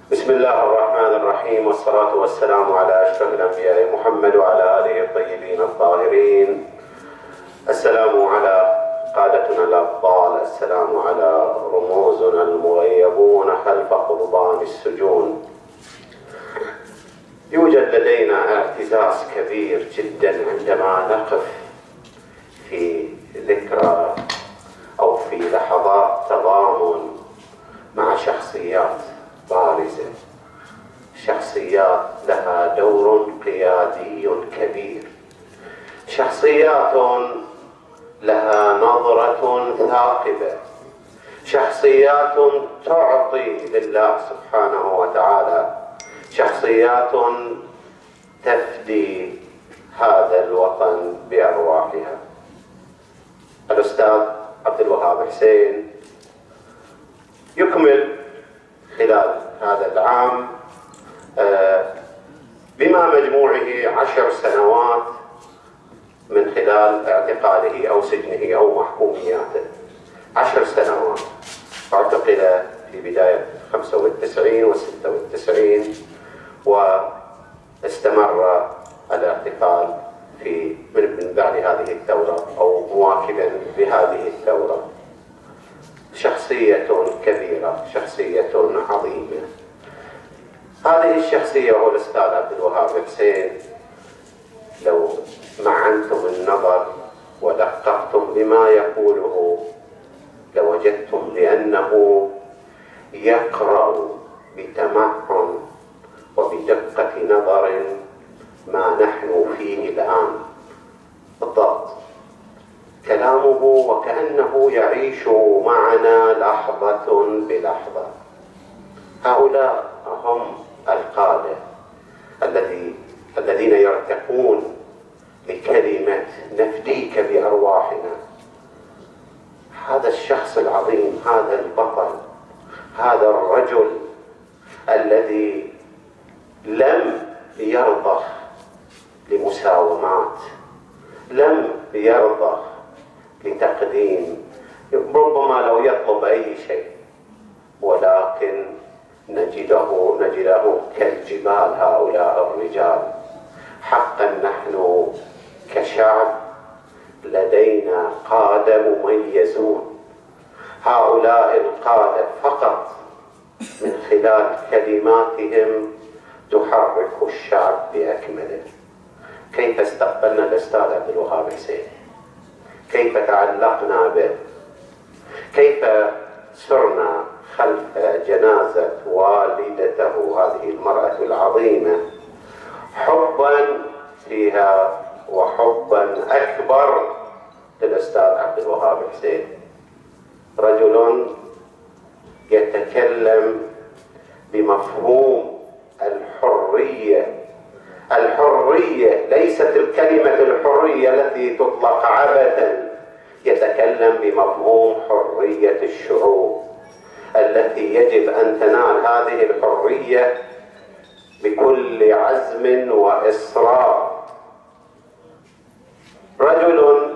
بسم الله الرحمن الرحيم، والصلاة والسلام على أشرف الأنبياء محمد وعلى آله الطيبين الطاهرين. السلام على قادتنا الأبطال، السلام على رموزنا المغيبون خلف قضبان السجون. يوجد لدينا اعتزاز كبير جدا عندما نقف في ذكرى أو في لحظات تضامن مع شخصيات بارزة، شخصيات لها دور قيادي كبير، شخصيات لها نظرة ثاقبة، شخصيات تعطي لله سبحانه وتعالى، شخصيات تفدي هذا الوطن بأرواحها. الأستاذ عبد الوهاب حسين يكمل خلال هذا العام بما مجموعه 10 سنوات من خلال اعتقاله أو سجنه أو محكومياته. 10 سنوات، اعتقل في بداية 95 و 96 واستمر الاعتقال من بعد هذه الثورة أو مواكبا لهذه الثورة. شخصية كبيرة، شخصية عظيمة. هذه الشخصية هو الأستاذ عبد الوهاب حسين. لو معنتم النظر ودققتم بما يقوله لوجدتم بأنه يقرأ بتمعن وبدقة نظر ما نحن فيه الآن بالضبط. كلامه وكأنه يعيش معنا لحظة بلحظة. هؤلاء هم القادة الذين يرتقون لكلمة نفديك بأرواحنا. هذا الشخص العظيم، هذا البطل، هذا الرجل الذي لم يرضخ لمساومات، لم يرضخ لتقديم، ربما لو يطلب أي شيء، ولكن نجده كالجبال هؤلاء الرجال. حقا نحن كشعب لدينا قادة مميزون. هؤلاء القادة فقط من خلال كلماتهم تحرك الشعب بأكمله. كيف استقبلنا الأستاذ عبد الوهاب حسين؟ كيف تعلقنا به؟ كيف سرنا خلف جنازة والدته هذه المرأة العظيمة حبا فيها وحبا أكبر للأستاذ عبد الوهاب حسين. رجل يتكلم بمفهوم الحرية. الحرية ليست الكلمة الحرية التي تطلق عبثا، يتكلم بمفهوم حرية الشعوب التي يجب أن تنال هذه الحرية بكل عزم وإصرار. رجل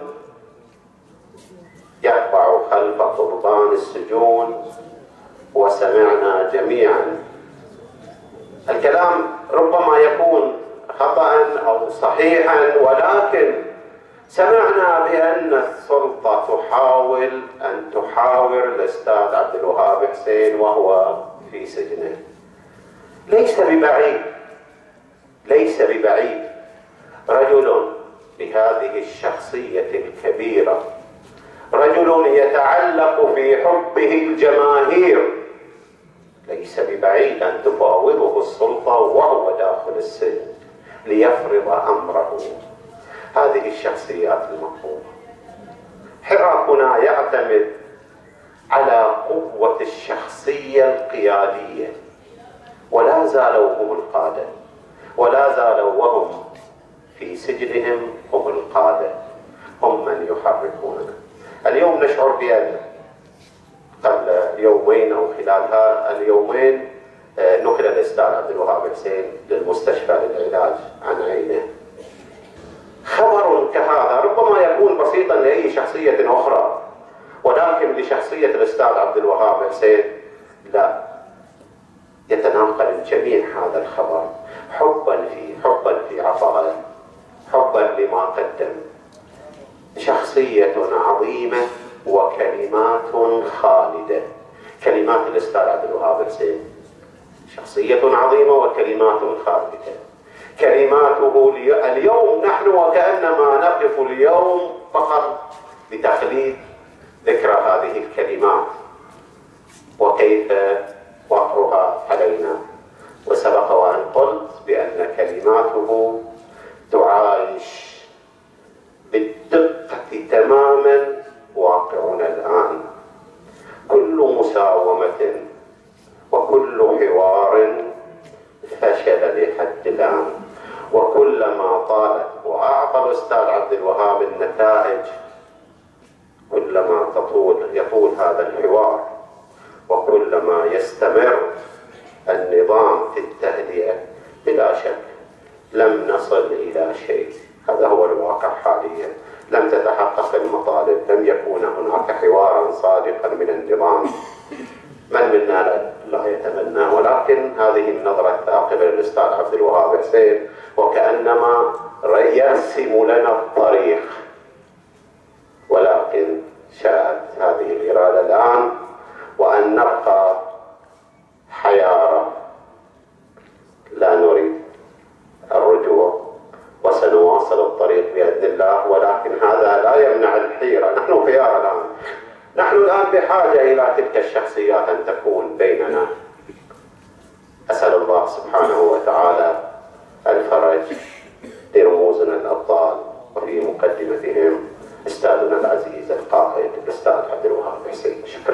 يقع خلف قضبان السجون، وسمعنا جميعا الكلام ربما يكون خطأ أو صحيحا، ولكن سمعنا بأن السلطة تحاول أن تحاور الأستاذ عبد الوهاب حسين وهو في سجنه. ليس ببعيد، ليس ببعيد رجل بهذه الشخصية الكبيرة، رجل يتعلق في حبه الجماهير، ليس ببعيد أن تفاوضه السلطة وهو داخل السجن ليفرض أمره. هذه الشخصيات المطلوبة. حراكنا يعتمد على قوة الشخصية القيادية، ولا زالوا هم القادة، ولا زالوا وهم في سجنهم هم القادة، هم من يحركوننا. اليوم نشعر بأن قبل يومين أو خلال اليومين نقل الأستاذ عبد الوهاب حسين للمستشفى للعلاج عن عينه. خبر كهذا ربما يكون بسيطا لأي شخصية أخرى، ولكن لشخصية الأستاذ عبد الوهاب حسين لا. يتناقل الجميع هذا الخبر حبا في عطاءه، حبا لما قدم. شخصية عظيمة وكلمات خالدة. كلمات الأستاذ عبد الوهاب حسين، شخصية عظيمة وكلمات خالدة. كلماته اليوم نحن وكأنما نقف اليوم فقط لتخليد ذكرى هذه الكلمات وكيف وقعها علينا. وسبق وأن قلت بأن كلماته تعايش بالدقة تماما واقعنا الآن. كل مساومة وكل حوار فشل لحد الآن، وكلما طالت وأعطى الأستاذ عبد الوهاب النتائج كلما يطول هذا الحوار، وكلما يستمر النظام في التهدئة. بلا شك لم نصل إلى شيء، هذا هو الواقع حاليا. لم تتحقق المطالب، لم يكون هناك حوارا صادقا من النظام. من منا لا يتمنى، ولكن هذه النظرة الثاقبة للأستاذ عبد الوهاب حسين وكأنما يرسم لنا الطريق، ولكن شاءت هذه الإرادة الآن وأن نبقى حيارى، لا نريد الرجوع وسنواصل الطريق بإذن الله. ولكن هذا لا يمنع الحيرة، نحن خيار الآن، نحن الآن بحاجة إلى تلك الشخصيات أن تكون بيننا. أسأل الله سبحانه وتعالى الفرج لرموزنا الأبطال، وفي مقدمتهم أستاذنا العزيز القائد الأستاذ عبد الوهاب حسين. شكرا.